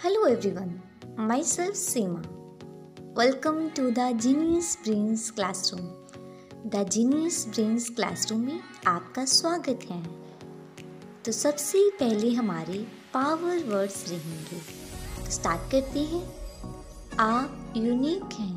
Hello everyone, myself Seema. Welcome to the Genius Brains Classroom. The Genius Brains Classroom में आपका स्वागत है। तो सबसे पहले हमारे पावर वर्ड्स रहेंगे। तो स्टार्ट करते हैं। आप यूनिक हैं।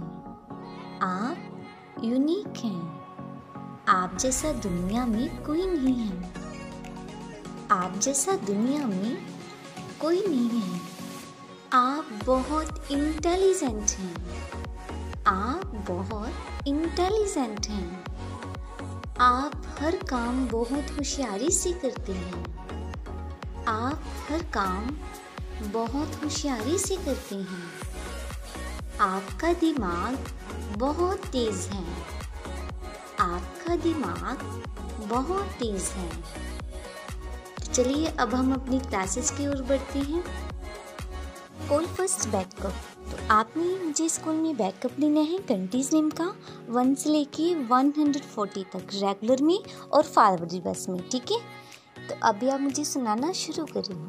आप यूनिक हैं। आप जैसा दुनिया में कोई नहीं है। आप जैसा दुनिया में कोई नहीं है। आप बहुत इंटेलिजेंट हैं। आप बहुत इंटेलिजेंट हैं। आप हर काम बहुत होशियारी से करते हैं। आप हर काम बहुत होशियारी से करते हैं। आपका दिमाग बहुत तेज है। आपका दिमाग बहुत तेज है। तो चलिए अब हम अपनी क्लासेस की ओर बढ़ते हैं। All first backup. तो आपने मुझे स्कूल में बैकअप लेना है कंट्रीज नेम का 1 से लेके 140 तक, रेगुलर में और फॉरवर्ड रिवर्स में, ठीक है। तो अभी आप मुझे सुनाना शुरू करें।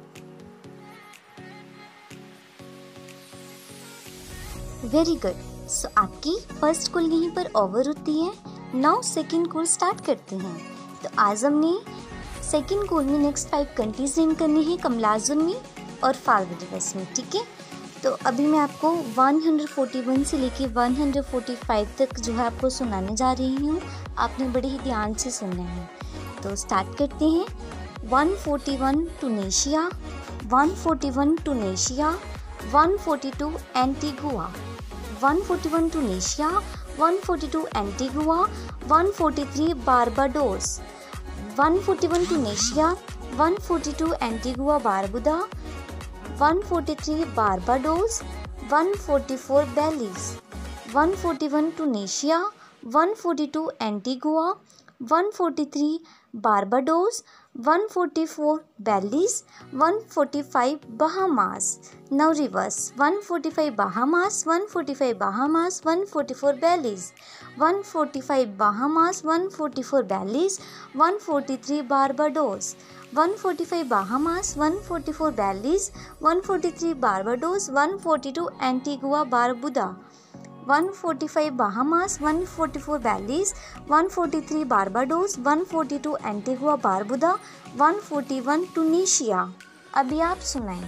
Very good. सो आपकी फर्स्ट कॉल यहीं पर ओवर होती है। नाउ सेकेंड कॉल स्टार्ट करते हैं। तो आज हमने सेकेंड कॉल में नेक्स्ट 5 कंट्रीज नेम करनी है कमलाजुन में और फॉरवर्ड रिवर्स में, ठीक है। तो अभी मैं आपको 141 से लेके 145 तक जो है आपको सुनाने जा रही हूँ। आपने बड़े ही ध्यान से सुनना है। तो स्टार्ट करते हैं। 141 Tunisia, 141 Tunisia, 142 Antigua, 141 Tunisia, 142 Antigua, 143 Barbados, 141 Tunisia, 142 Antigua Barbuda, 143 Barbados, 144 Belize, 141 Tunisia, 142 Antigua, 143 Barbados, 144 Belize, 145 Bahamas. Now reverse. 145 Bahamas, 145 Bahamas, 144 Belize, 145 Bahamas, 144 Belize, 143 Barbados, 145 Bahamas, 144 Belize, 143 Barbados, 142 Antigua Barbuda, 145 Bahamas, 144 Belize, 143 Barbados, 142 Antigua Barbuda, 141 Tunisia. अभी आप सुनाएं।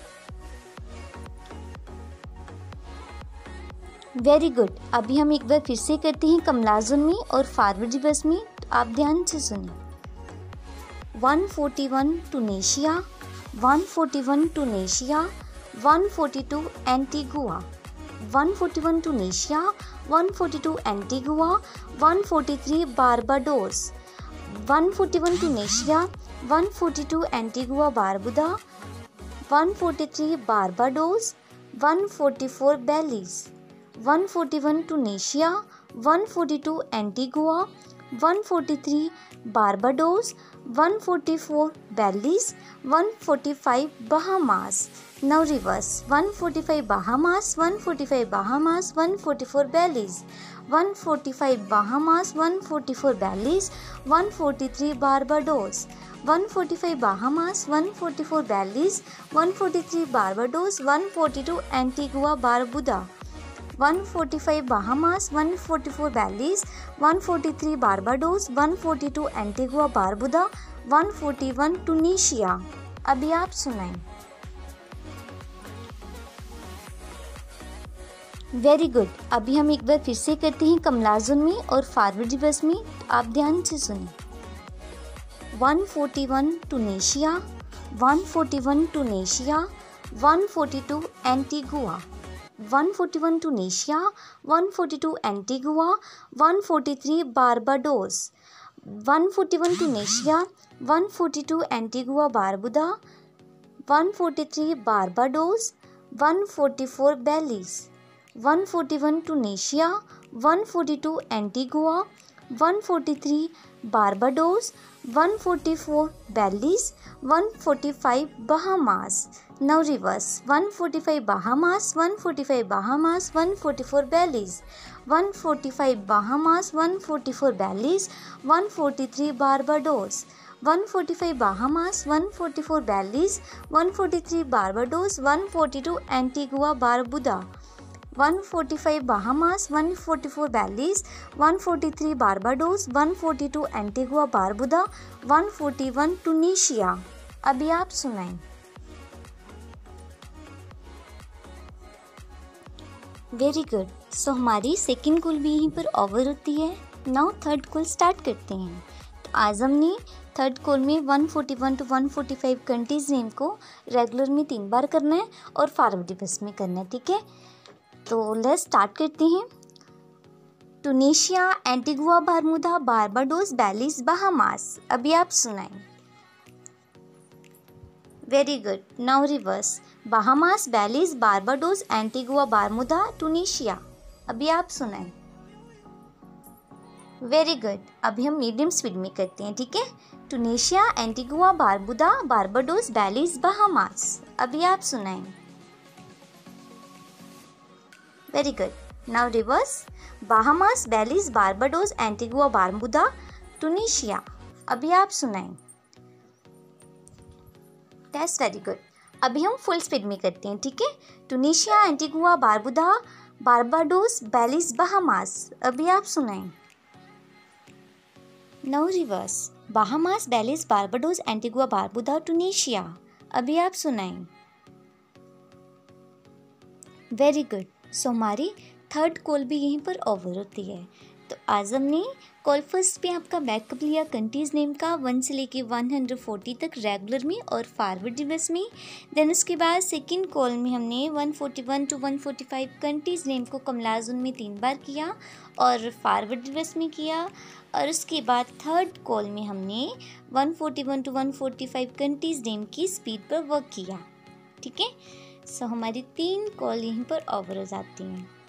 Very good. अभी हम एक बार फिर से करते हैं कमलाजुन में और फॉरवर्ड रिवर्स में। तो आप ध्यान से सुनिए। 141 Tunisia, 141 Tunisia, 142 Antigua, 141 Tunisia, 142 Antigua, 143 Barbados, 141 Tunisia, 142 Antigua Barbuda, 143 Barbados, 144 Belize, 141 Tunisia, 142 Antigua, 143 Barbados, 144 Belize, 145 Bahamas. Now reverse. 145 Bahamas, 145 Bahamas, 144 Belize, 145 Bahamas, 144 Belize, 143 Barbados, 145 Bahamas, 144 Belize, 143 Barbados, 142 Antigua Barbuda, 145 Bahamas, 144 Belize, 143 Barbados, 142 Antigua Barbuda, 141 Tunisia. अभी आप सुनाएं। Very good. अभी हम एक बार फिर से करते हैं कमलाजुन में और फॉरवर्ड रिवर्स में। तो आप ध्यान से सुनिए। 141 Tunisia, 141 Tunisia, 142 Antigua, 141 Tunisia, 142 Antigua, 143 Barbados, 141 Tunisia, 142 Antigua Barbuda, 143 Barbados, 144 Belize, 141 Tunisia, 142 Antigua, 143 Barbados, 144 Belize, 145 Bahamas. Now reverse. 145 Bahamas, 145 Bahamas, 144 Belize, 145 Bahamas, 144 Belize, 143 Barbados, 145 Bahamas, 144 Belize, 143 Barbados, 142 Antigua Barbuda. 145 Bahamas, 144 Belize, 143 Barbados, 142 Antigua Barbuda, 141 Tunisia. अभी आप सुनाएं। Very good. सो हमारी second call भी यहीं पर over होती है। Now third call start करते हैं। तो आज हमने थर्ड कॉल में 141 टू 145 कंट्रीज नेम को रेगुलर में 3 बार करना है और फॉरवर्ड डिवेस में करना है, ठीक है। तो लेट्स स्टार्ट करते हैं। Tunisia, Antigua Bermuda, Barbados, Belize, Bahamas. अभी आप सुनाएं। Very good. Now reverse. Bahamas, Belize, Barbados, Antigua Bermuda, Tunisia. अभी आप सुनाएं। Very good. अभी हम मीडियम स्पीड में करते हैं, ठीक है। Tunisia, Antigua Barbuda, Barbados, Belize, Bahamas. अभी आप सुनाएं। Very good. Now reverse. Bahamas, Belize, Barbados, Antigua Barbuda, Tunisia. अभी आप सुनाएं। That's very good. अभी हम फुल स्पीड में करते हैं, ठीक है। Tunisia, Antigua Barbuda, Barbados, Belize, Bahamas. अभी आप सुनाएं। Now reverse. Bahamas, Belize, Barbados, Antigua Barbuda, Tunisia. अभी आप सुनाएं। Very good. सो हमारी थर्ड कॉल भी यहीं पर ओवर होती है। तो आज हमने कॉल फर्स्ट पे आपका बैकअप लिया कंट्रीज नेम का 1 से लेके 140 तक रेगुलर में और फॉरवर्ड डिवेस में। देन उसके बाद सेकंड कॉल में हमने 141 टू 145 कंट्रीज नेम को कमलाजुन में 3 बार किया और फॉरवर्ड डिवेस में किया। और उसके बाद थर्ड कॉल में हमने 141 टू 145 कंट्रीज नेम की स्पीड पर वर्क किया, ठीक है। सो हमारी 3 कॉल यहीं पर ओवर हो जाती हैं।